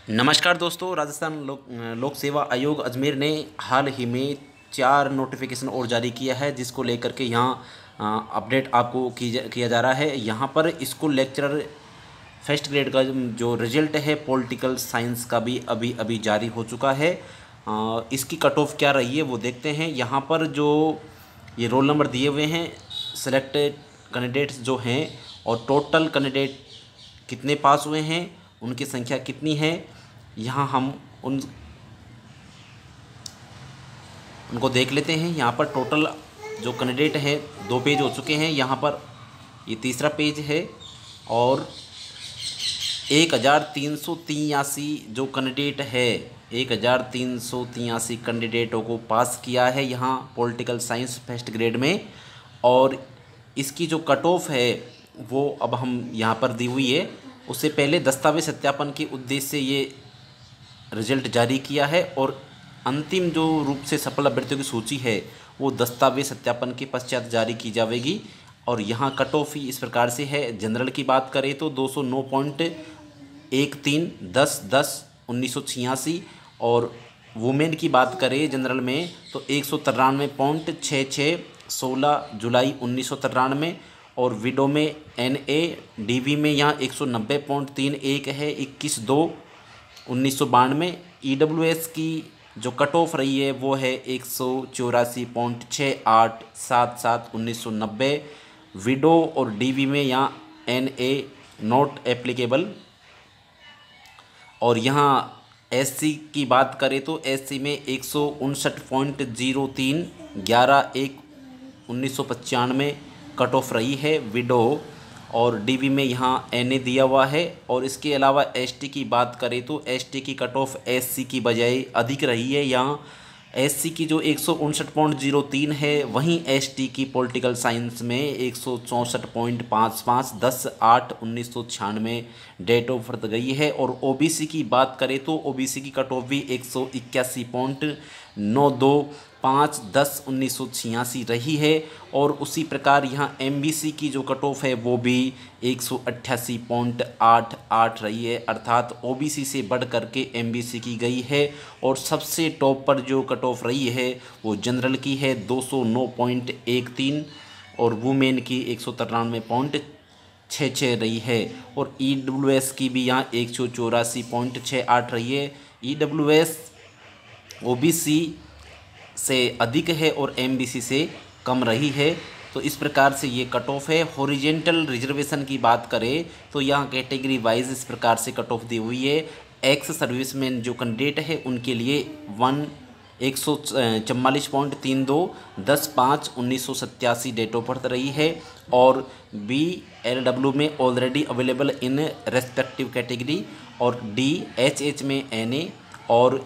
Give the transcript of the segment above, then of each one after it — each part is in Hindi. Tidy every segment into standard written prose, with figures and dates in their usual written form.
नमस्कार दोस्तों। राजस्थान लोक सेवा आयोग अजमेर ने हाल ही में 4 नोटिफिकेशन और जारी किया है, जिसको लेकर के यहाँ अपडेट आपको किया जा रहा है। यहाँ पर स्कूल लेक्चरर फर्स्ट ग्रेड का जो रिजल्ट है पॉलिटिकल साइंस का भी अभी जारी हो चुका है। इसकी कट ऑफ क्या रही है वो देखते हैं। यहाँ पर जो ये रोल नंबर दिए हुए हैं सेलेक्टेड कैंडिडेट्स जो हैं और टोटल कैंडिडेट कितने पास हुए हैं, उनकी संख्या कितनी है, यहाँ हम उनको देख लेते हैं। यहाँ पर टोटल जो कैंडिडेट है 2 पेज हो चुके हैं। यहाँ पर ये तीसरा पेज है और 1383 जो कैंडिडेट है 1383 कैंडिडेटों को पास किया है यहाँ पॉलिटिकल साइंस फर्स्ट ग्रेड में। और इसकी जो कट ऑफ है वो अब हम यहाँ पर दी हुई है। उससे पहले दस्तावेज सत्यापन के उद्देश्य से ये रिजल्ट जारी किया है और अंतिम जो रूप से सफल अभ्यर्थियों की सूची है वो दस्तावेज सत्यापन के पश्चात जारी की जाएगी। और यहाँ कट ऑफ ही इस प्रकार से है। जनरल की बात करें तो 209.13 और वुमेन की बात करें जनरल में तो 193.66 16 जुलाई 1993 और विडो में NA में यहाँ 190.31 है 21/2/1992। EWS की जो कट ऑफ रही है वो है 184.6877/1990। विडो और DV में यहाँ NA नॉट एप्लीकेबल। और यहाँ SC की बात करें तो SC में 159.03 11/1/1995 कट ऑफ रही है विडो और DV में यहाँ NA दिया हुआ है। और इसके अलावा ST की बात करें तो ST की कट ऑफ SC की बजाय अधिक रही है। यहाँ SC की जो 159.03 है वहीं ST की पॉलिटिकल साइंस में 164.55 10/8/1996 डेट ऑफ बर्थ गई है। और OBC की बात करें तो OBC की कट ऑफ भी 181.92 5/10/1986 रही है। और उसी प्रकार यहाँ MBC की जो कट ऑफ है वो भी 188.88 रही है, अर्थात OBC से बढ़ करके MBC की गई है। और सबसे टॉप पर जो कट ऑफ रही है वो जनरल की है 209.13 और वुमेन की 193.66 रही है। और EWS की भी यहाँ 184.68 रही है। EWS OBC से अधिक है और MBC से कम रही है। तो इस प्रकार से ये कट ऑफ है। हॉरिजेंटल रिजर्वेशन की बात करें तो यहाँ कैटेगरी वाइज इस प्रकार से कट ऑफ दी हुई है। एक्स सर्विसमैन जो कैंडिडेट है उनके लिए 144.32 10/5/1987 डेट ऑफ बर्थ रही है। और BLW में already available in respective category और DHH में NA और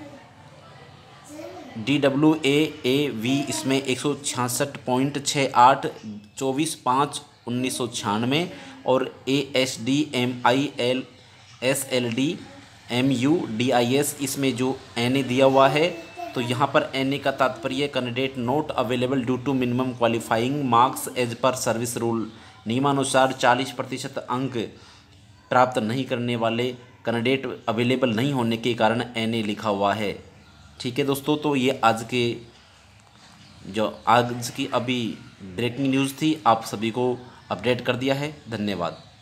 DWAAV इसमें 166.68 24/5/1996 और ASD MIL SLD MUDIS इसमें जो NA दिया हुआ है। तो यहाँ पर NA का तात्पर्य candidate not available due to minimum qualifying marks as per service rule, नियमानुसार 40% अंक प्राप्त नहीं करने वाले कैंडिडेट अवेलेबल नहीं होने के कारण NA लिखा हुआ है। ठीक है दोस्तों, तो ये आज की अभी ब्रेकिंग न्यूज़ थी, आप सभी को अपडेट कर दिया है। धन्यवाद।